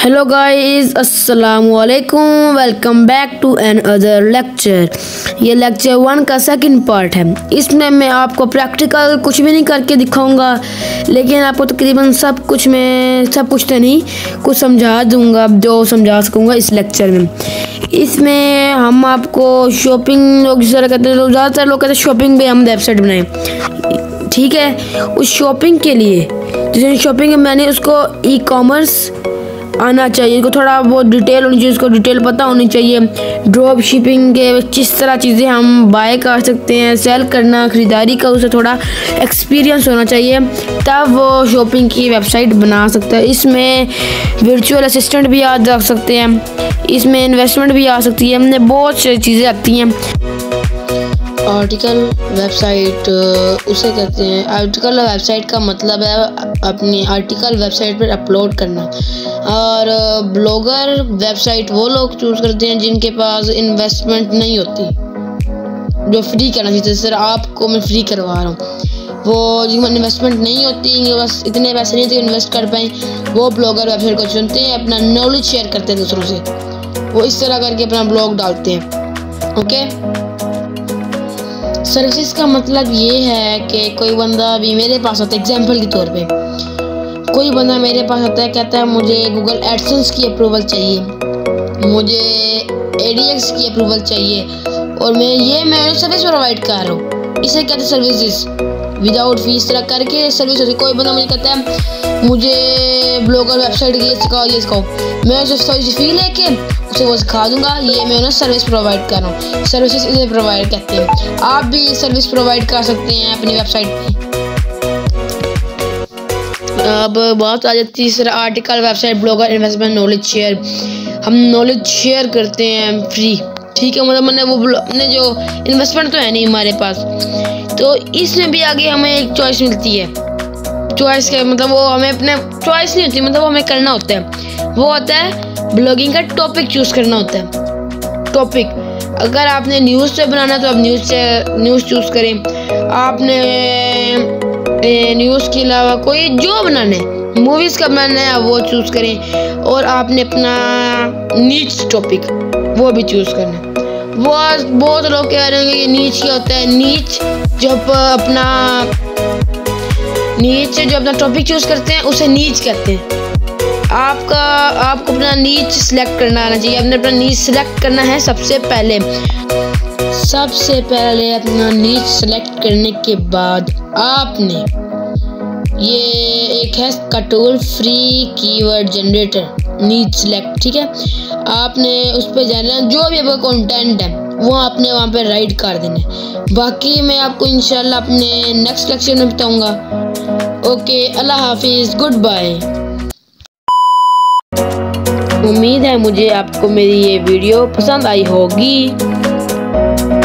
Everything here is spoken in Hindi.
हेलो गाइस, अस्सलामु अलैकुम। Welcome back to another lecture. ये लेक्चर 1 का सेकंड पार्ट है। इसमें मैं आपको प्रैक्टिकल कुछ भी नहीं करके दिखाऊंगा, लेकिन आपको तकरीबन सब कुछ तो नहीं, कुछ समझा दूंगा जो समझा सकूंगा इस लेक्चर में। इसमें हम आपको शॉपिंग, लोग जिस तरह कहते हैं, ज़्यादातर लोग कहते हैं शॉपिंग पे हम वेबसाइट बनाएं, ठीक है। उस शॉपिंग के लिए जिस शॉपिंग मैंने उसको ई कॉमर्स आना चाहिए, उसको थोड़ा बहुत डिटेल होनी चाहिए, उसको डिटेल पता होनी चाहिए। ड्रॉप शिपिंग के किस तरह चीज़ें हम बाय कर सकते हैं, सेल करना, ख़रीदारी का उसे थोड़ा एक्सपीरियंस होना चाहिए, तब वो शॉपिंग की वेबसाइट बना सकता है। इसमें वर्चुअल असिस्टेंट भी आ जा सकते हैं, इसमें इन्वेस्टमेंट भी आ सकती है, हमने बहुत सी चीज़ें आती हैं। आर्टिकल वेबसाइट उसे कहते हैं। आर्टिकल वेबसाइट का मतलब है अपनी आर्टिकल वेबसाइट पर अपलोड करना। और ब्लॉगर वेबसाइट वो लोग चूज़ करते हैं जिनके पास इन्वेस्टमेंट नहीं होती, जो फ्री करना चाहिए। सर आपको मैं फ्री करवा रहा हूँ, वो जिनमें इन्वेस्टमेंट नहीं होती, इनके पास इतने पैसे नहीं थे इन्वेस्ट कर पाए, वो ब्लॉगर वेबसाइट को चुनते हैं, अपना नॉलेज शेयर करते हैं दूसरों से। वो इस तरह करके अपना ब्लॉग डालते हैं। ओके, सर्विसेज का मतलब ये है कि कोई बंदा भी मेरे पास आता है, एग्जाम्पल के तौर पे कोई बंदा मेरे पास आता है, कहता है मुझे गूगल एडसेंस की अप्रूवल चाहिए, मुझे एडीएक्स की अप्रूवल चाहिए, और मैं सर्विस प्रोवाइड कर रहा हूँ। इसे कहते हैं सर्विसेज विदाउट फीस, तरह करके सर्विस होती है। कोई बंदा मुझे कहता है मुझे ब्लॉगर वेबसाइट ये सिखाओ, मैं उसे फी लेके उसे वो सिखा दूंगा। ये मैं उन्हें सर्विस प्रोवाइड कर रहा हूँ, सर्विसेज इसे प्रोवाइड कहते हैं। आप भी सर्विस प्रोवाइड कर सकते हैं अपनी वेबसाइट पे। अब बात आ जाती है तीसरा article website, blogger, investment, knowledge share. हम नॉलेज शेयर करते हैं फ्री, ठीक है। मतलब मैंने जो इन्वेस्टमेंट तो है नहीं हमारे पास, तो इसमें भी आगे हमें एक चॉइस मिलती है। चॉइस का मतलब वो हमें अपने चॉइस नहीं होती, मतलब वो हमें करना होता है। वो होता है ब्लॉगिंग का टॉपिक चूज़ करना होता है। टॉपिक अगर आपने न्यूज़ पे बनाना है तो आप न्यूज़ चूज़ करें। आपने न्यूज़ के अलावा कोई जो बनाना है, मूवीज़ का बनाना है, आप वो चूज़ करें। और आपने अपना नीच टॉपिक वो भी चूज़ करना है। बहुत लोग कह रहे हैं कि नीच क्या होता है। नीच जब अपना टॉपिक चूज़ करते हैं उसे नीच कहते हैं। आपको अपना नीच सिलेक्ट करना आना चाहिए। आपने अपना नीच सिलेक्ट करना है सबसे पहले अपना नीच सेलेक्ट करने के बाद आपने ये एक है का tool, free keyword generator, niche select, ठीक है। आपने उस पर जाना, जो भी आपका कंटेंट है वो आपने वहाँ पे राइट कर देना है। बाकी मैं आपको इंशाल्लाह अपने नेक्स्ट लेक्चर में बताऊँगा। ओके, अल्लाह हाफिज़, गुड बाय। उम्मीद है मुझे आपको मेरी ये वीडियो पसंद आई होगी।